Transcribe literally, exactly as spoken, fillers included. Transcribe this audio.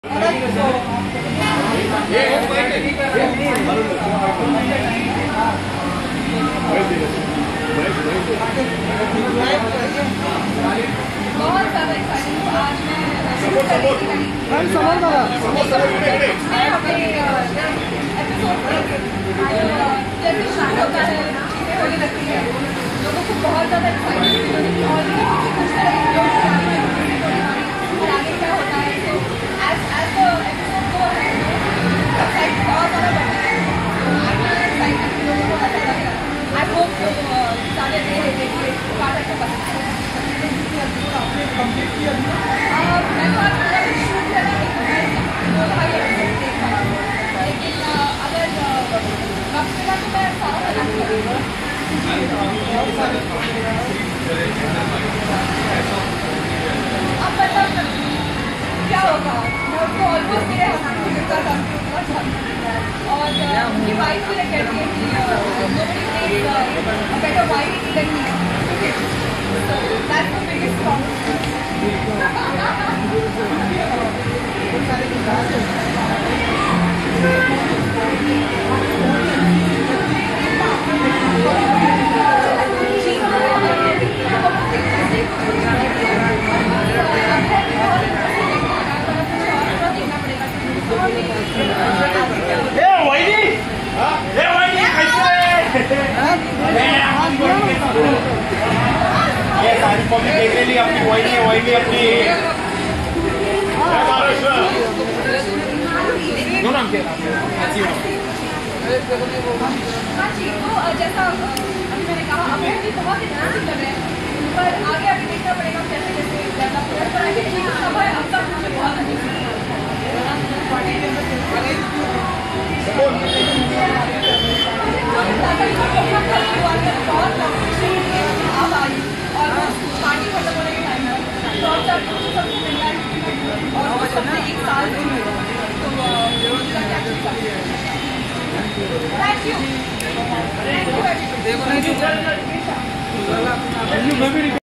बहुत ज़्यादा एक्साइटेड हूँ आज मैं जैसे शादी होता है चीज़ें होने लगती है लोगों को बहुत ज़्यादा एक्साइटेड और आगे क्या होता है तो एज एज एपिसोड को है एक्साइटेड बहुत ज़्यादा बढ़ है एक्साइटेड लोगों को ऐसा लग रहा है आई होप सारे मेरे देखिए कार्टल को पसंद है मैं तो आज पूरा शूट करना नहीं दो ढाई एपिसोड देख पाया लेकिन अगर वक्त मिला तो मैं सारा बना करूँगा अब मतलब क्या होगा मैं उसको ऑलमोस्ट मेरे हस्बैंड को मिलता था और उनकी वाइफ भी कहती है कि nobody please better wife than me so that's the biggest problem copy देखने ली अपनी वही नहीं वही नहीं अपनी दो नाम क्या हाँ जी तो जैसा अभी मैंने कहा अभी भी बहुत इंटरेस्टिंग लग रहे हैं पर आगे अभी देखना पड़ेगा कैसे कैसे डेवलप हो पर आई थिंक सब है अब तक मुझे बहुत अच्छी अब आई और पार्टी खत्म होने के टाइम है तो अब तक सब और सबसे एक साल तो थैंक यू थैंक यू